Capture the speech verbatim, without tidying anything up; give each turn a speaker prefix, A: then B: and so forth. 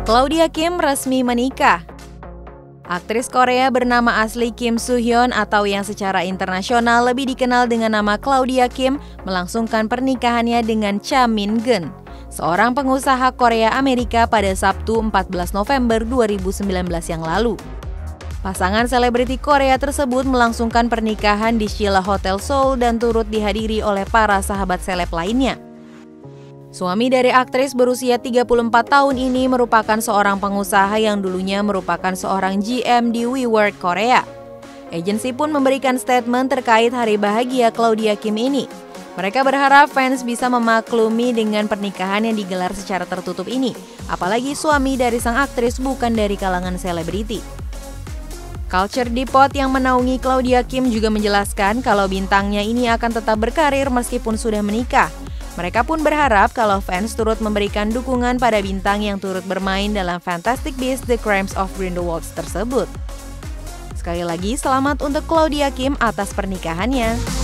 A: Claudia Kim resmi menikah. Aktris Korea bernama asli Kim Soo Hyun atau yang secara internasional lebih dikenal dengan nama Claudia Kim melangsungkan pernikahannya dengan Cha Min Geun, seorang pengusaha Korea Amerika pada Sabtu empat belas November dua ribu sembilan belas yang lalu. Pasangan selebriti Korea tersebut melangsungkan pernikahan di Sheila Hotel Seoul dan turut dihadiri oleh para sahabat seleb lainnya. Suami dari aktris berusia tiga puluh empat tahun ini merupakan seorang pengusaha yang dulunya merupakan seorang G M di WeWork Korea. Agensi pun memberikan statement terkait hari bahagia Claudia Kim ini. Mereka berharap fans bisa memaklumi dengan pernikahan yang digelar secara tertutup ini, apalagi suami dari sang aktris bukan dari kalangan selebriti. Culture Depot yang menaungi Claudia Kim juga menjelaskan kalau bintangnya ini akan tetap berkarir meskipun sudah menikah. Mereka pun berharap kalau fans turut memberikan dukungan pada bintang yang turut bermain dalam Fantastic Beasts: The Crimes of Grindelwald tersebut. Sekali lagi, selamat untuk Claudia Kim atas pernikahannya.